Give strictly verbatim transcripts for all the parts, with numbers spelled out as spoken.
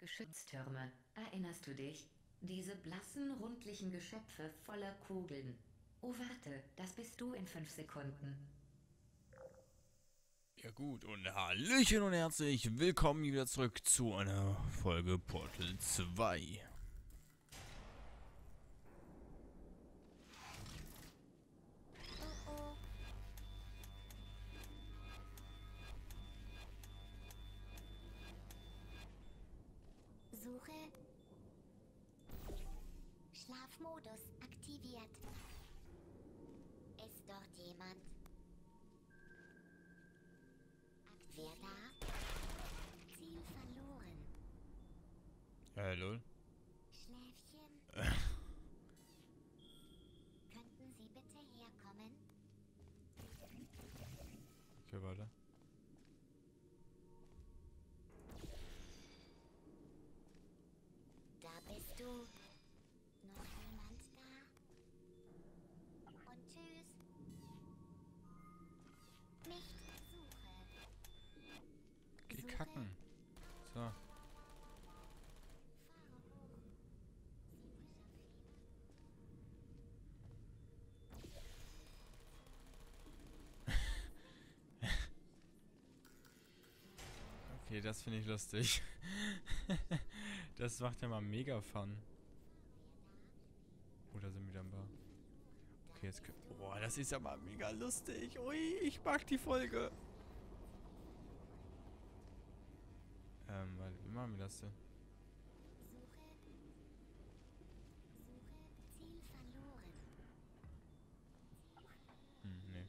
Geschütztürme. Erinnerst du dich? Diese blassen, rundlichen Geschöpfe voller Kugeln. Oh, warte, das bist du in fünf Sekunden. Ja gut, und Hallöchen und herzlich willkommen wieder zurück zu einer Folge Portal zwei. Suche. Schlafmodus aktiviert. Ist dort jemand? Wer da? Ziel verloren. Ja, lol. Schläfchen. Könnten Sie bitte herkommen? Okay, warte. Da bist du. Noch jemand da? Und tschüss. Nicht suche. Geh Suche. kacken. So. Fahre hoch. Suche Fliegen. Okay, das finde ich lustig. Das macht ja mal mega Fun. Oh, da sind wir wieder ein paar. Okay, jetzt können... Boah, das ist ja mal mega lustig. Ui, ich mag die Folge. Ähm, warte, wie machen wir das denn? Suche. Suche. Ziel verloren. Hm, nee.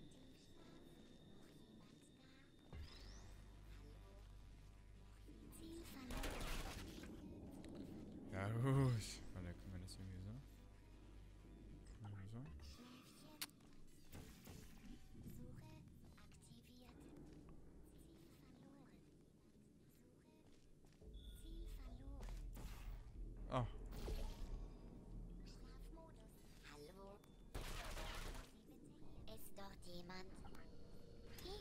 Ziel verloren. Ja, gut. Warte, können wir das irgendwie so? Irgendwie so? Schläfchen. Suche aktiviert. Ziel verloren. Suche. Ziel verloren. Oh. Schlafmodus. Hallo? Sie bitte hier. Ist dort jemand? Hi.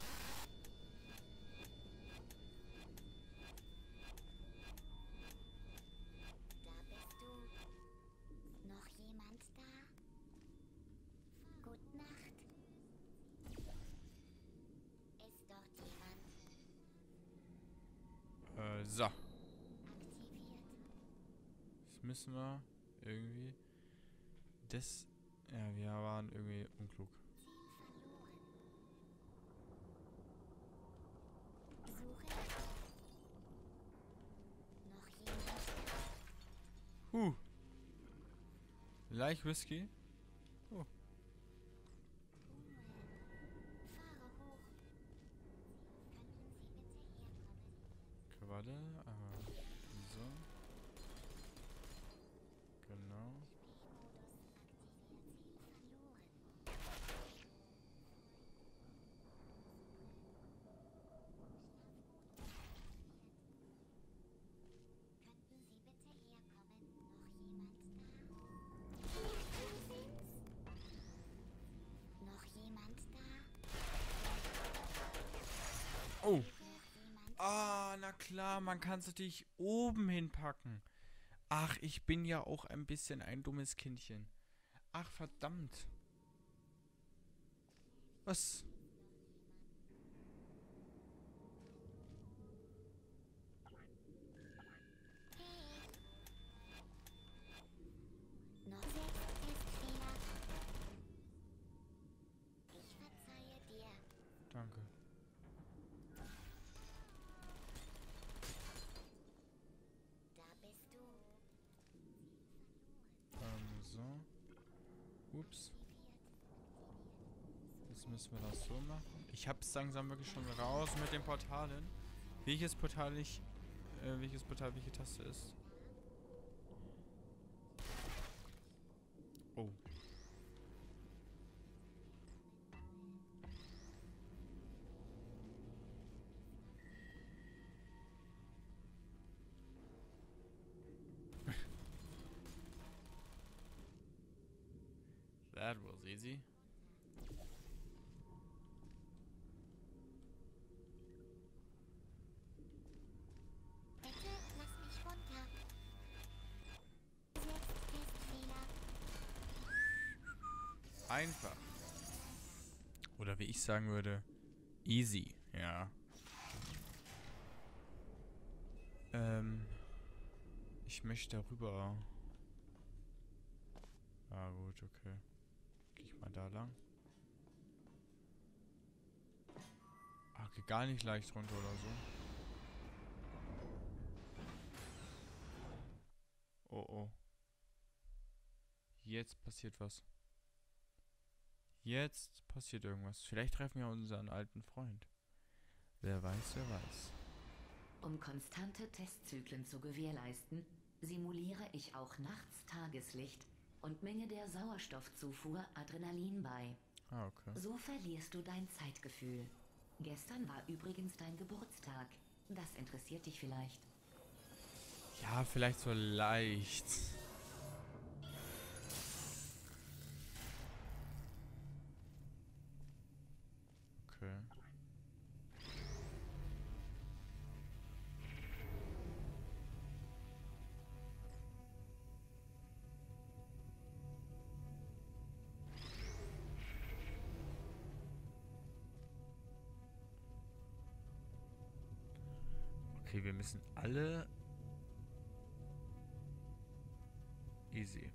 Da bist du. Noch jemand da? Gute Nacht. Ist dort jemand? Äh, so. Aktiviert. Das müssen wir irgendwie... Das... Ja, wir waren irgendwie unklug. Ziel verloren. Suche. Noch jemand? Huh. Leicht risky. Oh. Ruhe. Fahre hoch. Könnten Sie bitte herkommen? Okay, warte. Aber so. Genau. Spielmodus aktiviert. Ziel verloren. Schlafmodus aktiviert. Könnten Sie bitte herkommen? Noch jemand da? Noch jemand da? Oh. Noch jemand? Ah, na klar, man kann es natürlich oben hinpacken. Ach, ich bin ja auch ein bisschen ein dummes Kindchen. Ach, verdammt. Was? Noch sechs Testfehler. Ich verzeihe dir. Danke. Da bist du. Ähm, so. Ups. Aktiviert. Jetzt müssen wir das so machen. Ich hab's langsam wirklich schon raus mit den Portalen. Welches Portal ich... Äh, welches Portal welche Taste ist. Oh. That was easy. Bitte lass mich einfach. Oder wie ich sagen würde, easy, ja. Ähm, ich möchte darüber. Ah, gut, okay. Gehe ich mal da lang. Ah, geht gar nicht leicht runter oder so. Oh, oh. Jetzt passiert was. Jetzt passiert irgendwas. Vielleicht treffen wir unseren alten Freund. Wer weiß, wer weiß. Um konstante Testzyklen zu gewährleisten, simuliere ich auch nachts Tageslicht und Menge der Sauerstoffzufuhr Adrenalin bei. Ah, okay. So verlierst du dein Zeitgefühl. Gestern war übrigens dein Geburtstag. Das interessiert dich vielleicht. Ja, vielleicht so leicht. Okay. Okay, wir müssen alle easy.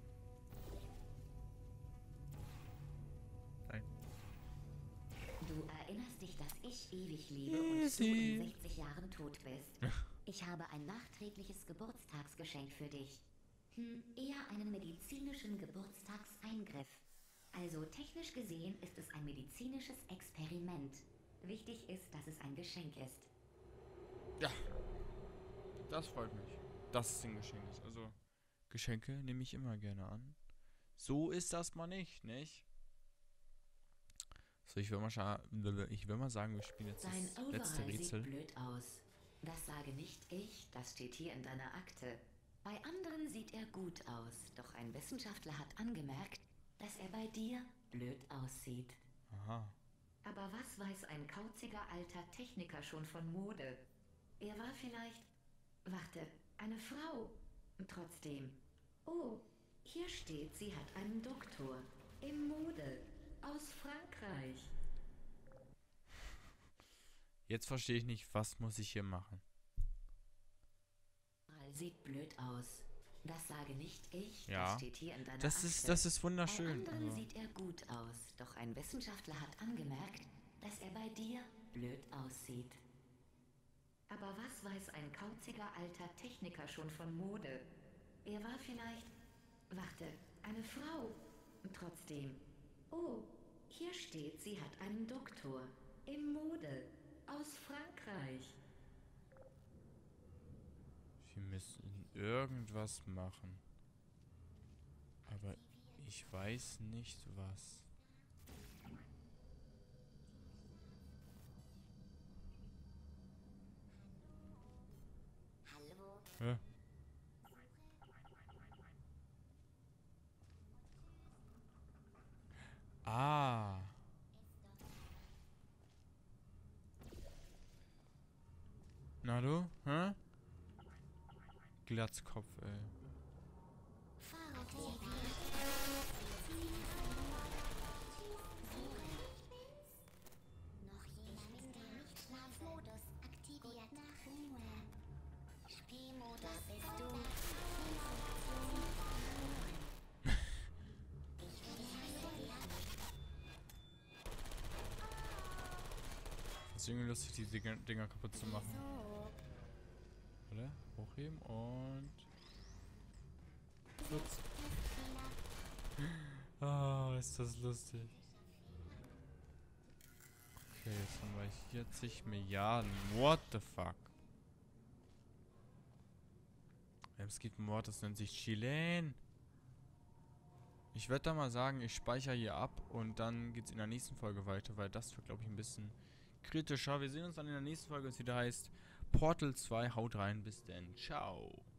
Nein. Du erinnerst dich, dass ich ewig lebe und du in sechzig Jahren tot bist. Ich habe ein nachträgliches Geburtstagsgeschenk für dich. Hm, eher einen medizinischen Geburtstagseingriff. Also technisch gesehen ist es ein medizinisches Experiment. Wichtig ist, dass es ein Geschenk ist. Ja. Das freut mich. Dass es ein Geschenk ist. Also, Geschenke nehme ich immer gerne an. So ist das mal nicht, nicht? So, ich will mal, scha ich will mal sagen, wir spielen jetzt Dein das letzte Overall Rätsel. sieht blöd aus. Das sage nicht ich, das steht hier in deiner Akte. Bei anderen sieht er gut aus, doch ein Wissenschaftler hat angemerkt, dass er bei dir blöd aussieht. Aha. Aber was weiß ein kauziger alter Techniker schon von Mode? Er war vielleicht... Warte, eine Frau. Trotzdem. Oh, hier steht, sie hat einen Doktor. In Mode. Aus Frankreich. Jetzt verstehe ich nicht, was muss ich hier machen? Sieht blöd aus. Das sage nicht ich, Ja. das steht hier in deiner Das Akte. ist, das ist wunderschön. Bei anderen Also, sieht er gut aus, doch ein Wissenschaftler hat angemerkt, dass er bei dir blöd aussieht. Aber was weiß ein kauziger alter Techniker schon von Mode? Er war vielleicht... Warte, eine Frau. Trotzdem. Oh, hier steht, sie hat einen Doktor. In Mode. Aus Frankreich. wir müssen irgendwas machen. Aber ich weiß nicht was. Hallo? Hä? Ah. Na du? Hä? Glatzkopf, ey. Noch jemand, der nicht Schlafmodus aktiviert. Nach Ruhe. Spielmodus bist du. Ist irgendwie lustig, die Dinger, Dinger kaputt zu machen. So. Oder? Hochheben und... Ups. Ah, ist das lustig. Okay, jetzt haben wir vierzig Milliarden. What the fuck? Es gibt ein Wort, das nennt sich Chilen. Ich werde da mal sagen, ich speichere hier ab und dann geht's in der nächsten Folge weiter, weil das wird, glaube ich, ein bisschen kritischer. Wir sehen uns dann in der nächsten Folge, wenn es wieder heißt Portal zwei. Haut rein, bis denn. Ciao.